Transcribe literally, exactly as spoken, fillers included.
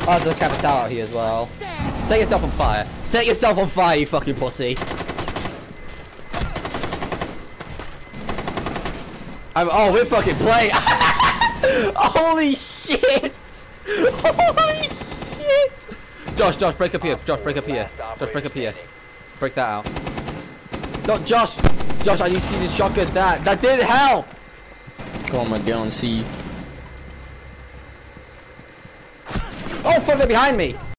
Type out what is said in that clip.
Oh, there's a capital out here as well. Set yourself on fire. Set yourself on fire, you fucking pussy. I'm, oh, we're fucking playing. Holy shit. Holy shit. Josh, Josh, break up here. Josh, break up here. Josh, break up here. Break that out. No, Josh. Josh, I need to see this shotgun. That, that didn't help. Go on my gun, see. Oh, fuck, they're behind me.